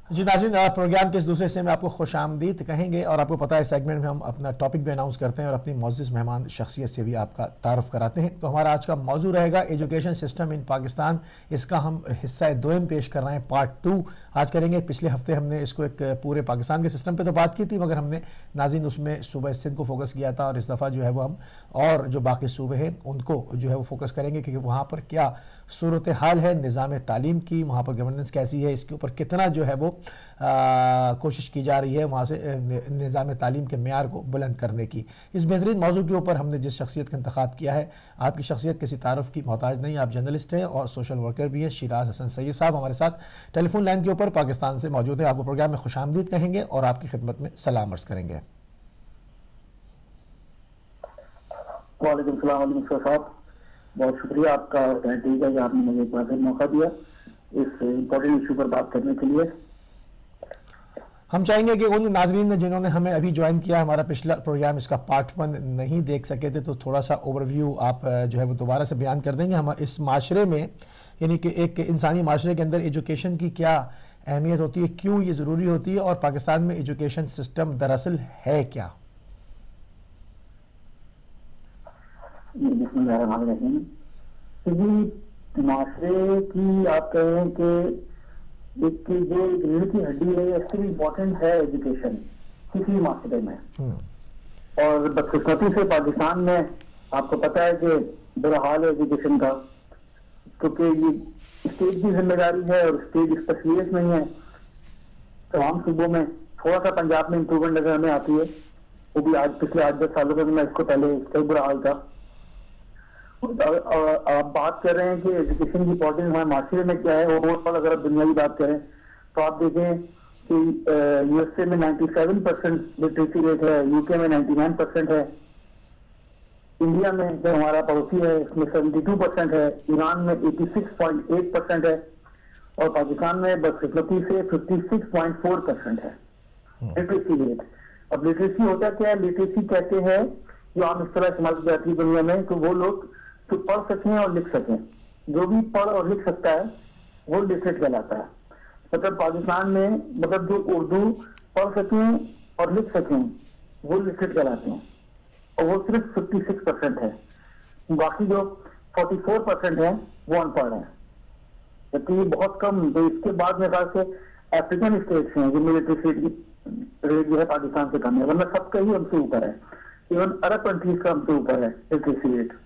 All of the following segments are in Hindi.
जी नाज़रीन, प्रोग्राम के इस दूसरे हिस्से में आपको खुशामदीद कहेंगे और आपको पता है सेगमेंट में हम अपना टॉपिक भी अनाउंस करते हैं और अपनी मौजूद मेहमान शख्सियत से भी आपका तारुफ कराते हैं। तो हमारा आज का मौजू रहेगा एजुकेशन सिस्टम इन पाकिस्तान। इसका हम हिस्सा दोम पेश कर रहे हैं, पार्ट 2 आज करेंगे। पिछले हफ्ते हमने इसको एक पूरे पाकिस्तान के सिस्टम पर तो बात की थी, मगर हमने नाज़रीन उसमें सूबा सिंध को फोकस किया था और इस दफ़ा जो है वो हम और जो बाकी सूबे हैं उनको जो है वो फोकस करेंगे कि वहाँ पर क्या सूरत हाल है निज़ाम तालीम की, वहाँ पर गवर्नेंस कैसी है, इसके ऊपर कितना जो है वो कोशिश की जा रही है वहाँ से निज़ाम तालीम के मेयार को बुलंद करने की। इस बेहतरीन मौजू के ऊपर हमने जिस शख्सियत का इंतखाब किया है, आपकी शख्सियत किसी तारुफ की मोहताज नहीं, आप जर्नलिस्ट हैं और सोशल वर्कर भी हैं। शिराज हसन सैयद साहब हमारे साथ टेलीफोन लाइन के ऊपर पाकिस्तान से मौजूद है। आपको प्रोग्राम में खुशामदीद कहेंगे और आपकी खिदमत में सलाम अर्ज़ करेंगे। वालेकुम सलाम साहब, बहुत शुक्रिया आपका कि आपने मुझे एक बार मौका दिया इस इम्पोर्टेंट इशू पर बात करने के लिए। हम चाहेंगे कि उन नाजरीन ने जिन्होंने हमें अभी ज्वाइन किया, हमारा पिछला प्रोग्राम इसका पार्ट 1 नहीं देख सके थे, तो थोड़ा सा ओवरव्यू आप जो है वो दोबारा से बयान कर देंगे। हम इस माशरे में, यानी कि एक इंसानी माशरे के अंदर एजुकेशन की क्या अहमियत होती है, क्यों ये ज़रूरी होती है और पाकिस्तान में एजुकेशन सिस्टम दरअसल है क्या? माशरे की आप कह रहे हैं कि एक जो रीढ़ की हड्डी है, इससे भी इम्पोर्टेंट है एजुकेशन किसी माशरे में। और बदकिस्मती से पाकिस्तान में आपको पता है कि बुरा हाल है एजुकेशन का, क्योंकि ये स्टेट की जिम्मेदारी है और स्टेट इस पर सीरियस नहीं है। तमाम सूबों में थोड़ा सा पंजाब में इंप्रूवमेंट नजर हमें आती है, वो भी आज पिछले 8-10 सालों में, मैं इसको पहले कई बुरा हाल था। आप बात कर रहे हैं कि एजुकेशन की इंपॉर्टेंस हमारे माशरे में क्या है, ओवरऑल अगर आप दुनिया की बात करें तो आप देखें कि यूएसए में 97% लिटरेसी रेट है, यूके में 99% है, इंडिया में जो हमारा पड़ोसी है इसमें 72% है, ईरान में 86.8% है और पाकिस्तान में बदकिस्मती से 56.4% है लिटरेसी रेट। अब लिटरेसी होता क्या है? लिटरेसी कहते हैं जो आम इस तरह इस्तेमाल की जाती है दुनिया में, तो वो लोग तो पढ़ सकें और लिख सकें। जो भी पढ़ और लिख सकता है वो लिटरेट कहलाता है। मतलब पाकिस्तान में मतलब जो उर्दू पढ़ सकें और लिख सकें वो लिटरेट कहलाते हैं और वो सिर्फ 56% है। बाकी जो 44% है वो अनपढ़ है, जबकि ये बहुत कम। तो इसके बाद मेरे ख्याल से अफ्रीकन स्टेट्स हैं जिनमें लिटरेसी रेट जो है पाकिस्तान से कम है, वरना सबका ही हमसे ऊपर है। इवन अरब कंट्रीज का हमसे ऊपर है लिटरेसी रेट।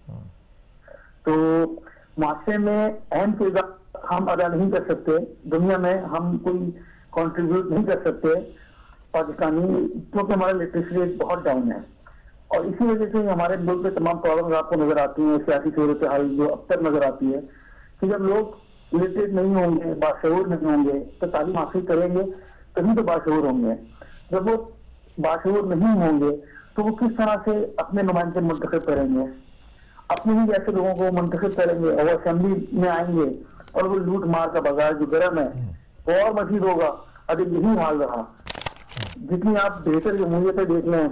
तो माशरे में अहम किरदार हम अदा नहीं कर सकते, दुनिया में हम कोई कंट्रीब्यूट नहीं कर सकते पाकिस्तानी, क्योंकि हमारा लिटरेसी रेट बहुत डाउन है। और इसी वजह से हमारे मुल्क में तमाम प्रॉब्लम आपको नजर आती हैं, सियासी सूरत हाल जो अब तक नजर आती है कि जब लोग लिटरेट नहीं होंगे, बाशऊर नहीं होंगे, तो तालीम हासिल करेंगे तभी तो बाशऊर होंगे। जब वो बाशऊर नहीं होंगे तो वो किस तरह से अपने नुमाइंदे मुंतखब करेंगे, अपने ही जैसे लोगों को मुंतखब करेंगे और वो असेंबली में आएंगे और वो लूट मार का बाजार जो गर्म है वो और मजीद होगा अगर यही हाल रहा। जितनी आप बेहतर जमहूरियतें देख लें,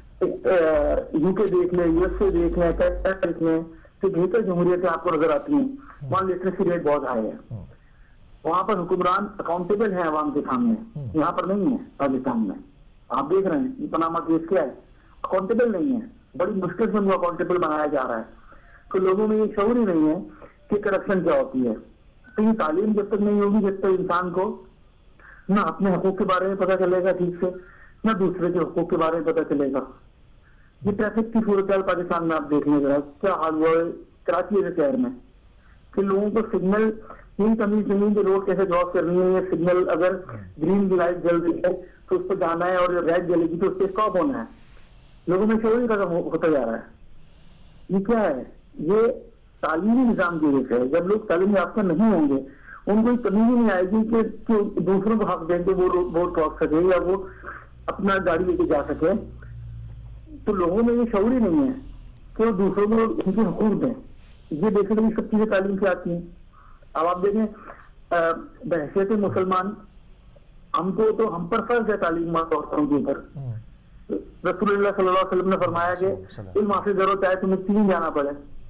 यूके देख लें, यूएसए देख लें, कनाडा देख लें, तो बेहतर जमहूरियतें आपको नजर आती हैं, वहाँ लिटरेसी रेट बहुत हाई है। वहां पर हुक्मरान अकाउंटेबल है आवाम के सामने, यहाँ पर नहीं है। पाकिस्तान में आप देख रहे हैं पनामा केस क्या है, अकाउंटेबल नहीं है, बड़ी मुश्किल से उनको अकाउंटेबल बनाया जा रहा है। तो लोगों में ये शऊर ही नहीं है कि करप्शन क्या होती है। तो ये तालीम जब तक नहीं होगी, जब तक इंसान को ना अपने हकूक के बारे में पता चलेगा ठीक से, ना दूसरे के हकूक के बारे में पता चलेगा। ये ट्रैफिक की सूरत हाल पाकिस्तान में आप देख लें जरा, क्या हाल हुआ है कराची के शहर में कि लोगों को सिग्नल यही तमीज नहीं कि रोड कैसे क्रॉस करनी है, या सिग्नल अगर ग्रीन लाइट जल रही है तो उस पर जाना है और रेड जलेगी तो उस पर स्टॉप होना है। लोगों में शऊर खत्म होता जा रहा है। ये क्या है? ये तालीमी निजाम की वजह से है। जब लोग तालीम याफ्ता नहीं होंगे, उनको तमीज ही नहीं आएगी कि दूसरों को हक देंगे वो रोड क्रॉस सके या वो अपना गाड़ी लेके जा सके। तो लोगों में ये शऊर ही नहीं है कि वो दूसरों को उनके हकूक दें। ये बेसिकली सब चीजें तालीम से आती हैं। अब आप देखें बहसियत मुसलमान हमको तो हम पर फर्ज है तालीम औरतों के ऊपर। रसूलुल्लाह सल्लल्लाहु अलैहि वसल्लम ने फरमाया कि इल्म हासिल करो चाहे तुम्हें चीन जाना पड़े।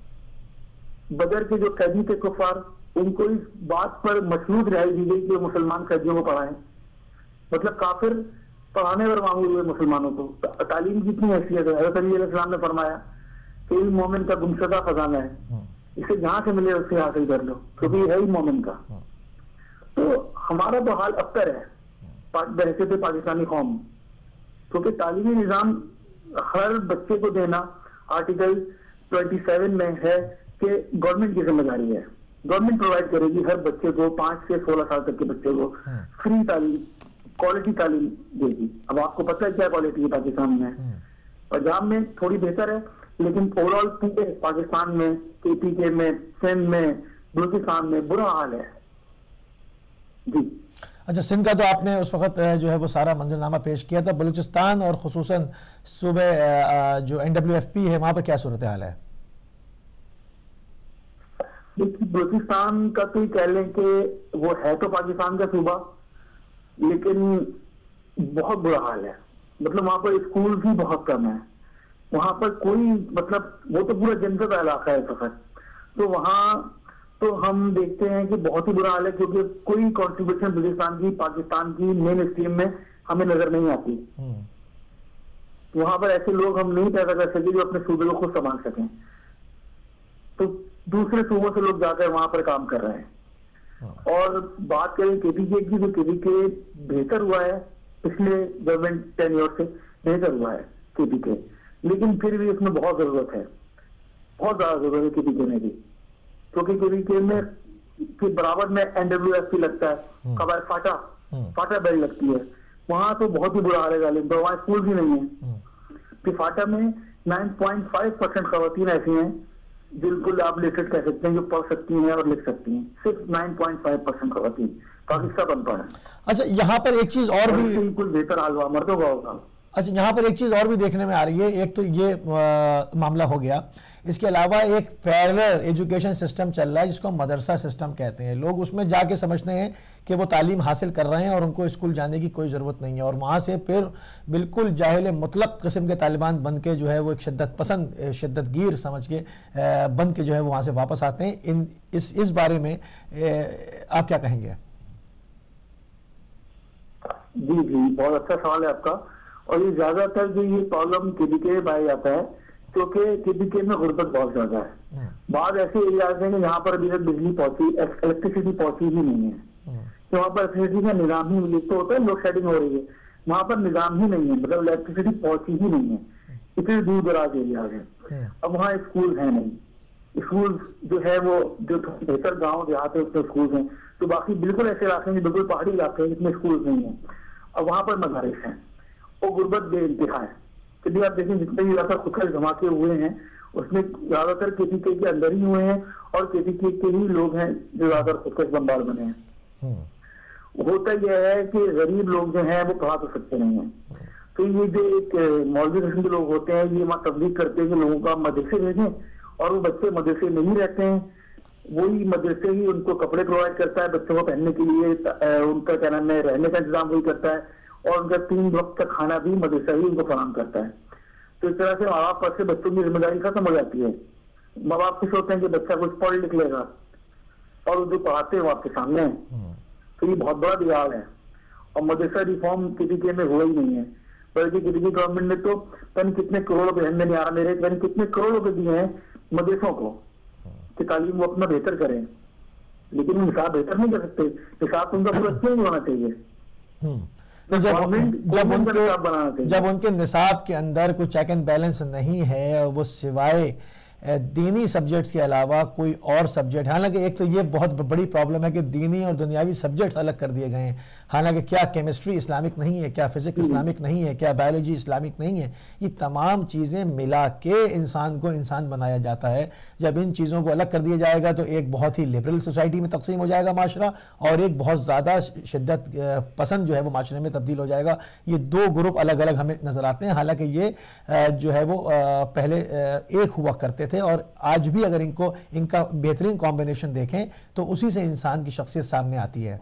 बदर के जो कैदी थे कुफार, उनको इस बात पर मशरूत रिहाई दी गई कि मुसलमान कैदियों को पढ़ाएं, मतलब काफिर पढ़ाने पर मामूल हुए मुसलमानों को। तालीम की इतनी हैसियत है, हज़रत अली अलैहिस्सलाम ने फरमाया कि इल्म मोमिन का गुमशुदा खजाना है, इसे जहां से मिले उससे हासिल कर लो, क्योंकि है ही मोमिन का। तो हमारा तो हाल अबतर है बहसीत पाकिस्तानी कौम, क्योंकि तालीमी निजाम हर बच्चे को देना आर्टिकल 27 में है कि गवर्नमेंट की जिम्मेदारी है। गवर्नमेंट प्रोवाइड करेगी हर बच्चे को, 5 से 16 साल तक के बच्चे को फ्री तालीम, क्वालिटी तालीम देगी। अब आपको पता है क्या क्वालिटी है पाकिस्तान में। पंजाब में थोड़ी बेहतर है, लेकिन ओवरऑल पूरे पाकिस्तान में, KPK में, सिंध में, बलूचिस्तान में बुरा हाल है जी। अच्छा, सिंध का तो आपने उस वक्त जो है वो सारा मंजरनामा पेश किया था। बलूचिस्तान और खुसूसन सूबे जो NWFP है, वहां पर क्या सूरत हाल है? देखिए, बलूचिस्तान का तो कह लें कि वो है तो पाकिस्तान का सूबा, लेकिन बहुत बुरा हाल है। मतलब वहां पर स्कूल भी बहुत कम है, वहां पर कोई, मतलब वो तो पूरा जनता का इलाका है सफर। तो वहां तो हम देखते हैं कि बहुत ही बुरा हाल है, क्योंकि कोई कंट्रीब्यूशन बलूचिस्तान की पाकिस्तान की मेन स्ट्रीम में हमें नजर नहीं आती। वहां पर ऐसे लोग हम नहीं पैदा कर सके जो अपने सूबे को खुद संभाल सकें, तो दूसरे सूबों से लोग जाकर वहां पर काम कर रहे हैं। और बात करें KPK की, तो KPK बेहतर हुआ है पिछले गवर्नमेंट टेन्योर से, बेहतर हुआ है KPK, लेकिन फिर भी इसमें बहुत जरूरत है, बहुत ज्यादा जरूरत है KPK में भी, क्योंकि KPK में के बराबर में NWFP लगता है, कबार फाटा बेल्ट लगती है। वहां तो बहुत ही बुरा हाल है गालिब, तो वहां स्कूल भी नहीं है। फिर फाटा में 9.5% खवातीन ऐसी हैं बिल्कुल आप लिटरेट कह सकते हैं, जो पढ़ सकती हैं और लिख सकती हैं। सिर्फ 9.5% खवातीन पाकिस्तान बनता है। अच्छा, यहाँ पर एक चीज और भी बिल्कुल बेहतर हाल हुआ, मर्दों का होगा। अच्छा, यहाँ पर एक चीज़ और भी देखने में आ रही है। एक तो ये मामला हो गया, इसके अलावा एक पैरेलल एजुकेशन सिस्टम चल रहा है जिसको हम मदरसा सिस्टम कहते हैं। लोग उसमें जाके समझते हैं कि वो तालीम हासिल कर रहे हैं और उनको स्कूल जाने की कोई ज़रूरत नहीं है, और वहाँ से फिर बिल्कुल जाहिल मुतलक किस्म के तालिबान बन के जो है वो एक शिद्दत पसंद, शिद्दतगीर समझ के बन के जो है वो वहाँ से वापस आते हैं। इस बारे में आप क्या कहेंगे? जी जी, बहुत अच्छा सवाल है आपका। और ये ज्यादातर जो ये प्रॉब्लम KPK में पाया जाता है, क्योंकि KPK में गुर्बत बहुत ज्यादा है। बाद ऐसे एरियाज हैं जहाँ पर अभी तक बिजली पहुंची, इलेक्ट्रिसिटी पहुंची ही नहीं है। तो वहाँ पर इलेक्ट्रिसिटी का निजाम ही, तो होता है लोड शेडिंग हो रही है, वहां पर निजाम ही नहीं है, मतलब इलेक्ट्रिसिटी पहुंची ही नहीं है। इतने दूर दराज एरियाज है। अब वहाँ स्कूल है नहीं, स्कूल जो है वो जो बेहतर गाँव देहात है उसमें स्कूल हैं, तो बाकी बिल्कुल ऐसे इलाके हैं बिल्कुल पहाड़ी इलाके हैं जिसमें स्कूल नहीं है। अब वहां पर मदारिस हैं, वो गुर्बत बेइंतहा है। यदि आप देखें जितने भी ज्यादा खुदकर धमाके हुए हैं उसमें ज्यादातर KPK के अंदर ही हुए हैं, और KPK के ही लोग हैं जो ज्यादातर खुदकर बमबार बने हैं। होता यह है कि गरीब लोग जो हैं वो पढ़ा तो सकते नहीं है, तो ये जो एक मौलवी किस्म के लोग होते हैं ये वहाँ तबलीग करते हैं कि लोगों का मदरसे भेजें, और वो बच्चे मदरसे नहीं रहते हैं, वही मदरसे ही उनको कपड़े प्रोवाइड करता है बच्चों को पहनने के लिए, उनका क्या नाम है रहने का इंतजाम वही करता है, और उनका 3 वक्त का खाना भी मदरसा ही उनको फराहम करता है। तो इस तरह से माँ बाप पर से बच्चों की जिम्मेदारी खत्म हो जाती है। माँ बाप खुश होते हैं कि बच्चा कुछ पढ़ लिख लेगा, और जो पढ़ाते हैं वो आपके सामने है। तो ये बहुत बड़ा बिगाड़ है, और मदरसा रिफॉर्म KPK में हुआ ही नहीं है, बल्कि KPK गवर्नमेंट ने तो पता कितने करोड़ रुपए में नहीं आ रहा मेरे, कितने करोड़ रुपए दिए हैं मदरसों को कि तालीम वो अपना बेहतर करें, लेकिन वो निसाब बेहतर नहीं कर सकते। निसाब उनका पूरा क्यों होना चाहिए? जब उनके निसाब के अंदर कोई चेक एंड बैलेंस नहीं है, वो सिवाय दीनी सब्जेक्ट्स के अलावा कोई और सब्जेक्ट, हालांकि एक तो ये बहुत बड़ी प्रॉब्लम है कि दीनी और दुनियावी सब्जेक्ट्स अलग कर दिए गए हैं। हालांकि क्या केमिस्ट्री इस्लामिक नहीं है, क्या फिजिक्स इस्लामिक नहीं है, क्या बायोलॉजी इस्लामिक नहीं है, ये तमाम चीज़ें मिला के इंसान को इंसान बनाया जाता है। जब इन चीज़ों को अलग कर दिया जाएगा तो एक बहुत ही लिबरल सोसाइटी में तकसीम हो जाएगा माशरा, और एक बहुत ज़्यादा शिद्दत पसंद जो है वो माशरे में तब्दील हो जाएगा। ये 2 ग्रुप अलग अलग हमें नज़र आते हैं, हालांकि ये जो है वो पहले एक हुआ करते थे, और आज भी अगर इनका बेहतरीन कॉम्बिनेशन देखें तो उसी से इंसान की शख्सियत सामने आती है।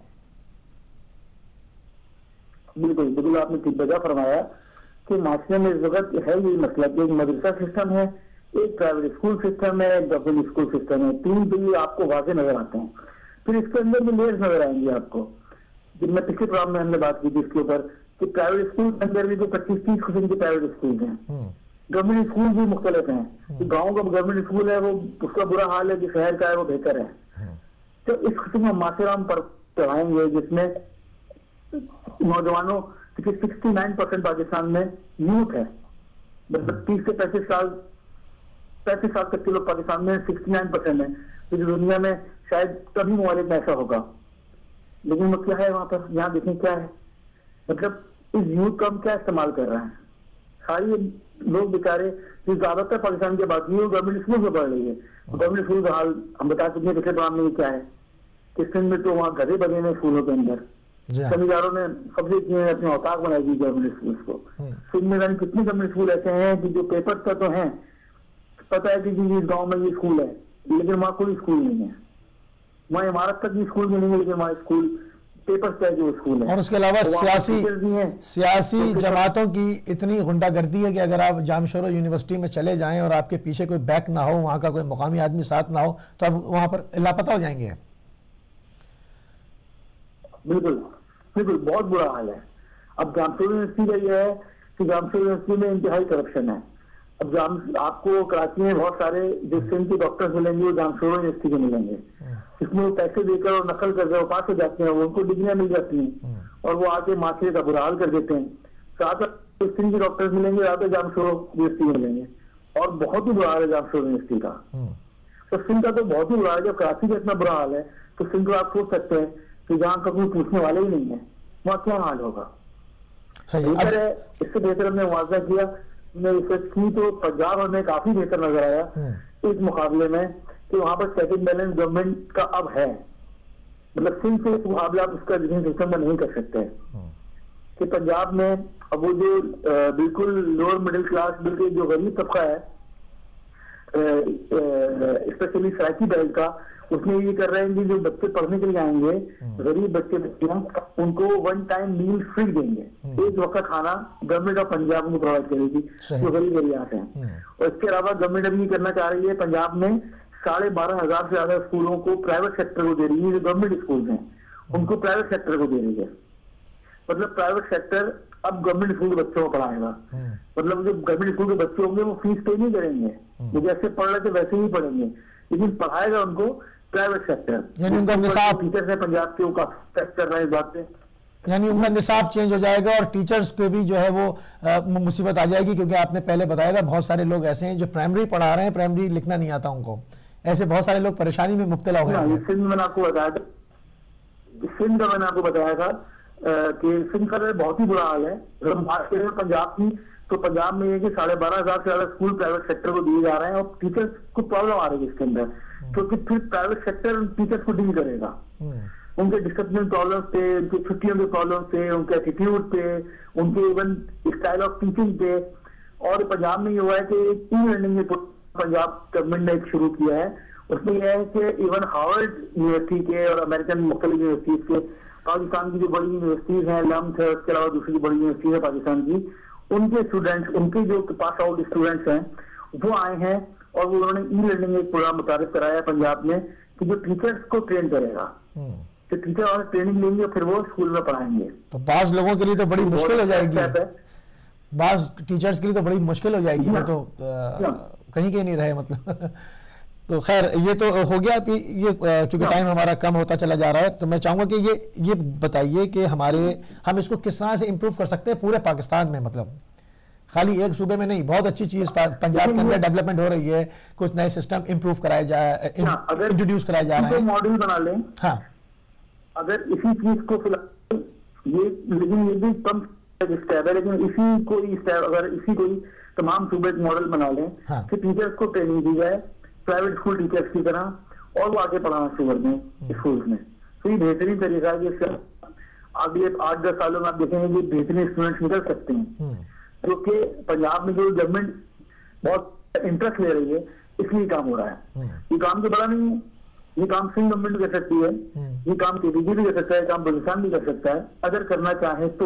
बिल्कुल बिल्कुल, आपने ठीक वजह फरमाया कि माशरे में इस वक्त है ये मसला कि एक मदरसा सिस्टम है, एक प्राइवेट स्कूल सिस्टम है, एक गवर्नमेंट स्कूल सिस्टम है। 3 तो ये आपको वाजे नजर आते हैं। फिर इसके अंदर भी लेयर्स नजर आएंगे आपको, मैं पिछले प्रोग्राम में हमने बात की थी इसके ऊपर कि प्राइवेट स्कूल के अंदर भी जो 25-30% के प्राइवेट स्कूल हैं, गवर्नमेंट स्कूल भी मुख्तलिफ हैं। कि गाँव का गवर्नमेंट स्कूल है वो उसका बुरा हाल है, कि शहर का है वो बेहतर है। तो इस किस्म का माथेराम पर चढ़ाएंगे जिसमें नौजवानों, क्योंकि 69% पाकिस्तान में यूथ है, मतलब 30 से 35 साल तक के लोग पाकिस्तान में 69% है। तो दुनिया में शायद कभी ममालिक में ऐसा होगा, लेकिन वो क्या है वहां पर, यहाँ देखें क्या है, मतलब इस यूथ का हम क्या इस्तेमाल कर रहे हैं। सारी लोग बेचारे जो ज्यादातर पाकिस्तान की बात है गवर्नमेंट स्कूल में पढ़ रही है। गवर्नमेंट स्कूल का हाल हम बता सकते हैं पिछले प्रोग्राम में क्या है कि सिंध में तो वहाँ गधे बने हैं स्कूलों के अंदर। जमींदारों ने कब्जे किए हैं, अपने औताक बनाई थी गवर्नमेंट स्कूल को। सिंध में जानी कितने गवर्नमेंट स्कूल ऐसे हैं कि जो पेपर का तो है, पता है कि इस गाँव में ये स्कूल है, लेकिन वहाँ कोई स्कूल नहीं है। वहाँ इमारत तक भी स्कूल में नहीं है, लेकिन वहाँ स्कूल पेपर पे जो स्कूल है। और उसके अलावा सियासी जमातों की इतनी गुंडागर्दी है कि अगर आप जामशोरो यूनिवर्सिटी में चले जाएं और आपके पीछे कोई बैक ना हो, वहां का कोई मुकामी आदमी साथ ना हो, तो आप वहां पर लापता हो जाएंगे। बिल्कुल बिल्कुल, बहुत बुरा हाल है। अब जामशोरो यूनिवर्सिटी का यह है कि जामशोरो यूनिवर्सिटी में इंतहाई करप्शन है। अब आपको कराची में बहुत सारे जो सिंध के डॉक्टर्स मिलेंगे वो जामशोरो यूनिवर्सिटी के मिलेंगे, इसमें वो पैसे देकर और नकल करके वो पास हो जाते हैं, उनको डिग्रियां मिल जाती हैं और वो आके माशरे का बुरा हाल कर देते हैं। साथ सिंध के डॉक्टर्स मिलेंगे, आके जामशोरो यूनिवर्सिटी मिलेंगे, और बहुत ही बुरा हाल है जामशोरो यूनिवर्सिटी का। तो सिंध का तो बहुत ही बुरा हाल है। जब कराची का इतना बुरा हाल है तो सिंध को आप सोच सकते हैं कि जहाँ का कोई पूछने वाले ही नहीं है, वहाँ क्या हाल होगा। बेहतर है, इससे बेहतर हमने मुआवजा किया, हमने रिसर्च की तो पंजाब हमें काफी बेहतर नजर आया इस मुकाबले में कि वहां पर चेक एंड बैलेंस गवर्नमेंट का अब है। मतलब सिंध से मुकाबला आप उसका एजुकेशन सिस्टम में नहीं कर सकते कि पंजाब में अब वो जो बिल्कुल लोअर मिडिल क्लास, बिल्कुल जो गरीब तबका है, स्पेशली सराकी बेल्ट का, उसमें ये कर रहे हैं कि जो बच्चे पढ़ने के लिए आएंगे, गरीब बच्चे उनको 1 टाइम मील फ्री देंगे। एक वक्त खाना गवर्नमेंट ऑफ पंजाब को प्रोवाइड करेगी जो गरीब एरिया से हैं। और इसके अलावा गवर्नमेंट अभी करना चाह रही है, पंजाब में 12,500 से ज्यादा स्कूलों को प्राइवेट सेक्टर को दे रही है। जो गवर्नमेंट स्कूल हैं उनको प्राइवेट सेक्टर को दे रही है। मतलब प्राइवेट सेक्टर अब गवर्नमेंट स्कूल के बच्चों को पढ़ाएगा। मतलब जो गवर्नमेंट स्कूल के बच्चे होंगे वो फीस पे नहीं करेंगे, वो जैसे पढ़ रहे थे वैसे ही पढ़ेंगे, लेकिन पढ़ाएगा उनको प्राइवेट सेक्टर। यानी उनका निसाब, टीचर्स है पंजाब के, वो काफी कर रहे हैं इस बात पे, यानी उनका निसाब चेंज हो जाएगा और टीचर्स को भी जो है वो मुसीबत आ जाएगी। क्योंकि आपने पहले बताया था बहुत सारे लोग ऐसे हैं जो प्राइमरी पढ़ा रहे हैं, प्राइमरी लिखना नहीं आता उनको, ऐसे बहुत सारे लोग परेशानी में मुब्तला हो गए। सिंध में मैंने आपको बताया था, सिंध का मैंने आपको बताया था कि सिंध का बहुत ही बुरा हाल है। जब हम बात करें पंजाब की तो पंजाब में ये कि 12,500 से ज्यादा स्कूल प्राइवेट सेक्टर को दिए जा रहे हैं और टीचर्स को प्रॉब्लम आ रही है इसके अंदर, क्योंकि फिर प्राइवेट सेक्टर टीचर्स को डील करेगा उनके डिसिप्लिन प्रॉब्लम पे, उनकी छुट्टियों के प्रॉब्लम पे, उनके एटीट्यूड पे, उनके इवन स्टाइल ऑफ टीचिंग पे। और पंजाब में ये हुआ है कि ई लर्निंग पंजाब गवर्नमेंट ने एक शुरू किया है, उसमें यह है कि इवन हार्वर्ड यूनिवर्सिटी के और अमेरिकन मुख्तलिफ यूनिवर्सिटीज के, पाकिस्तान की जो बड़ी यूनिवर्सिटीज हैं, लम्स है, उसके अलावा दूसरी बड़ी यूनिवर्सिटी है पाकिस्तान की, उनके स्टूडेंट्स, उनके जो पास आउट स्टूडेंट्स हैं वो आए हैं और वो उन्होंने ई लर्निंग एक प्रोग्राम मुतारिफ कराया है पंजाब में कि जो टीचर्स को ट्रेन करेगा, तो टीचर और ट्रेनिंग लेंगे फिर वो स्कूल में पढ़ाएंगे। तो बाज लोगों के लिए तो बड़ी मुश्किल हो जाएगी, बाज टीचर्स के लिए तो बड़ी मुश्किल हो जाएगी, वो तो कहीं के नहीं रहे मतलब। तो खैर ये तो हो गया। ये क्योंकि टाइम हमारा कम होता चला जा रहा है, तो मैं चाहूंगा कि ये बताइए कि हम इसको किस तरह से इम्प्रूव कर सकते हैं पूरे पाकिस्तान में, मतलब खाली एक सूबे में नहीं। बहुत अच्छी चीज पंजाब के अंदर डेवलपमेंट हो रही है, कुछ नए सिस्टम इम्प्रूव कराए जाए, इंट्रोड्यूस कराए जा रहे हैं, मॉडल बना लें। हाँ, अगर इसी चीज को फिलहाल लेकिन ये भी कम स्टेप है, लेकिन इसी कोई स्टेप अगर इसी कोई तमाम सूबे मॉडल बना लें कि टीचर्स को ट्रेनिंग दी जाए प्राइवेट स्कूल टीचर्स की तरह और वो आगे पढ़ाना शुरू कर दें स्कूल में, तो ये बेहतरीन तरीका है कि अगले 8-10 सालों में आप देखेंगे कि बेहतरीन स्टूडेंट्स निकल सकते हैं, क्योंकि पंजाब में जो गवर्नमेंट बहुत इंटरेस्ट ले रही है इसलिए काम हो रहा है। ये काम तो बड़ा नहीं है, ये काम सिंध गवर्नमेंट कर सकती है, ये काम केपीजी भी कर सकता है, काम बलूचिस्तान भी कर सकता है अगर करना चाहे तो।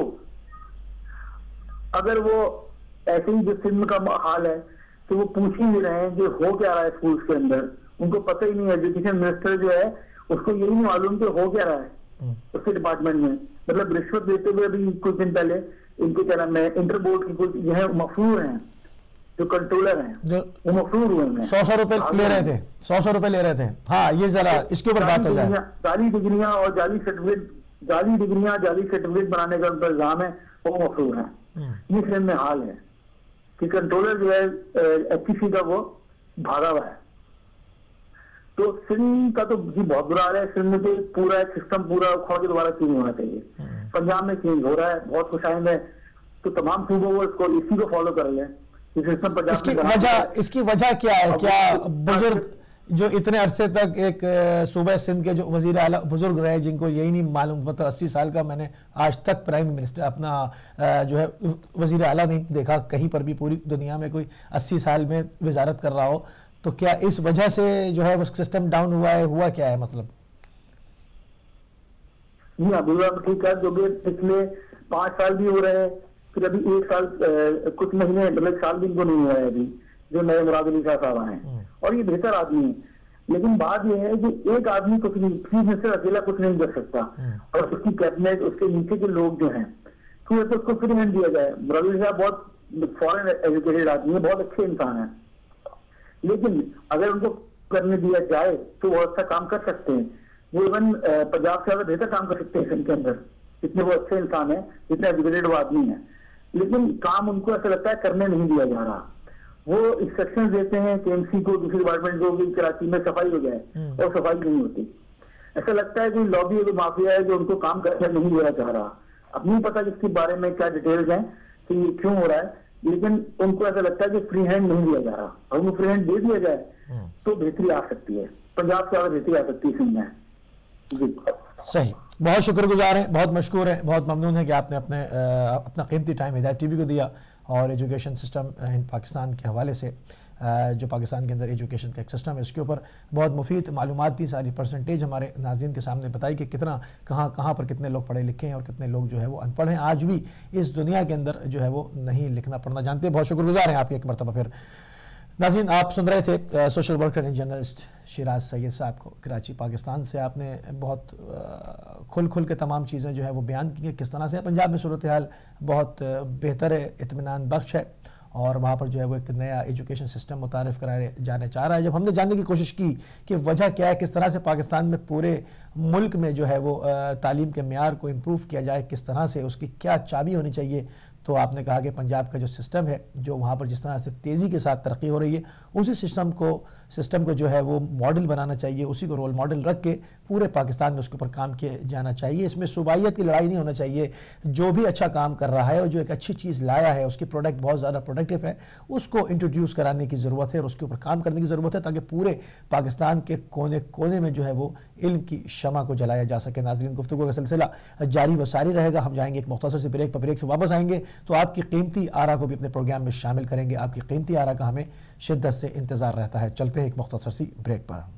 अगर वो ऐसे ही जो सिंध का हाल है तो वो पूछ ही नहीं रहे हैं कि हो क्या रहा है स्कूल्स के अंदर, उनको पता ही नहीं है। एजुकेशन मिनिस्टर जो है उसको यही नहीं मालूम कि हो क्या रहा है उसके डिपार्टमेंट में, मतलब रिश्वत देते हुए अभी कुछ दिन पहले इनके क्या नाम है इंटर बोर्ड की कुछ यह मफरूर हैं, जो कंट्रोलर हैं जो वो मफरूर हुए हैं, 100 रुपए ले रहे थे, 100 रुपए ले रहे थे। हाँ, ये जरा इसके ऊपर बात हो जाए। जाली डिग्रियां और जाली सर्टिफिकेट बनाने का उनका इल्जाम है, वो मफरूर है। ये सिंध में हाल है कि कंट्रोलर जो है एचईसी का वो भागा हुआ है। तो सिंध का तो जी बहुत बुरा हाल है। सिंध में तो पूरा सिस्टम पूरा उखाड़ के दोबारा चेंज होना चाहिए। पंजाब में चेंज हो रहा है, बहुत खुशाइंद है, तो तमाम सूबों को इसको इसी को फॉलो कर लें। इसकी वजह क्या है? क्या बुजुर्ग जो इतने अरसे तक एक सूबे सिंध के जो वजीर आला बुजुर्ग रहे, जिनको यही नहीं मालूम, मतलब 80 साल का मैंने आज तक प्राइम मिनिस्टर अपना जो है वजीर आला नहीं देखा कहीं पर भी पूरी दुनिया में कोई 80 साल में वजारत कर रहा हो। तो क्या इस वजह से जो है वो सिस्टम डाउन हुआ है? हुआ क्या है मतलब? जी अब्दुल्ला ठीक है, जो भी पिछले 5 साल भी हो रहे हैं, फिर अभी 1 साल कुछ महीने मतलब साल भी इनको नहीं हुआ है अभी जो नए मुराद अली शाह साहब आए हैं, और ये बेहतर आदमी है। लेकिन बात यह है कि एक आदमी कुछ नहीं, चीफ मिनिस्टर अकेला कुछ नहीं कर सकता, और उसकी कैबिनेट उसके नीचे के लोग जो हैं, तो उसको फ्री हैंड दिया जाए। मुराद अली साहब बहुत फॉरेन एजुकेटेड आदमी है, बहुत अच्छे इंसान है, लेकिन अगर उनको करने दिया जाए तो वो अच्छा काम कर सकते हैं। वो इवन पंजाब से ज्यादा बेहतर काम कर सकते हैं इसके अंदर, इतने वो अच्छे इंसान है, इतने एजुकेटेड वो आदमी है, लेकिन काम उनको ऐसा लगता है करने नहीं दिया जा रहा। वो इंस्ट्रक्शंस देते हैं केएमसी को, दूसरी डिपार्टमेंट को, कि कराची में सफाई हो जाए, और सफाई नहीं होती। ऐसा लगता है कि लॉबी कोई माफिया है जो उनको काम करने नहीं दिया जा रहा। अब नहीं पता इसके बारे में क्या डिटेल्स हैं कि ये क्यों हो रहा है, लेकिन उनको ऐसा लगता है कि फ्री हैंड नहीं दिया जा रहा। और उनको फ्री हैंड दे दिया जाए तो बेहतरी आ सकती है, पंजाब से ज्यादा बेहतरी आ सकती है सिंध में। जी सही, बहुत शुक्रगुजार हैं, बहुत मशकूर हैं, बहुत ममनून है कि आपने अपना कीमती टाइम हिदायत टीवी को दिया और एजुकेशन सिस्टम इन पाकिस्तान के हवाले से जो पाकिस्तान के अंदर एजुकेशन का एक सिस्टम है उसके ऊपर बहुत मुफीद मालूमात थी। सारी परसेंटेज हमारे नाज़रीन के सामने बताई कि कितना कहाँ पर कितने लोग पढ़े लिखे हैं और कितने लोग जो है वो अनपढ़ हैं, आज भी इस दुनिया के अंदर जो है वो नहीं लिखना पढ़ना जानते। बहुत शुक्रगुजार हैं आपके एक मरतबा फिर। नाज़रीन, आप सुन रहे थे social worker and journalist Shiraz Syed साहब को कराची पाकिस्तान से। आपने बहुत खुल के तमाम चीज़ें जो है वो बयान की, किस तरह से पंजाब में सूरत हाल बहुत बेहतर है, इत्मीनान बख्श है, और वहाँ पर जो है वो एक नया एजुकेशन सिस्टम मुतारिफ़ कराया जाने चाह रहा है। जब हमने जानने की कोशिश की कि वजह क्या है, किस तरह से पाकिस्तान में पूरे मुल्क में जो है वो तालीम के मेयार को इम्प्रूव किया जाए, किस तरह से उसकी क्या चाबी होनी चाहिए, तो आपने कहा कि पंजाब का जो सिस्टम है, जो वहाँ पर जिस तरह से तेज़ी के साथ तरक्की हो रही है, उसी सिस्टम को जो है वो मॉडल बनाना चाहिए, उसी को रोल मॉडल रख के पूरे पाकिस्तान में उसके ऊपर काम किया जाना चाहिए। इसमें सूबाइयत की लड़ाई नहीं होना चाहिए। जो भी अच्छा काम कर रहा है और जो एक अच्छी चीज़ लाया है, उसकी प्रोडक्ट बहुत ज़्यादा प्रोडक्टिव है, उसको इंट्रोड्यूस कराने की ज़रूरत है और उसके ऊपर काम करने की ज़रूरत है, ताकि पूरे पाकिस्तान के कोने कोने में जो है वो इल्म की शमा को जलाया जा सके। नाज़रीन, गुफ्तगू का सिलसिला जारी व सारी रहेगा। हम जाएंगे एक मुख्तसर से ब्रेक पर, ब्रेक से वापस आएंगे तो आपकी कीमती आरा को भी अपने प्रोग्राम में शामिल करेंगे। आपकी कीमती आरा का हमें शिद्दत से इंतज़ार रहता है। चलते हैं एक मुख्तसर सी ब्रेक पर।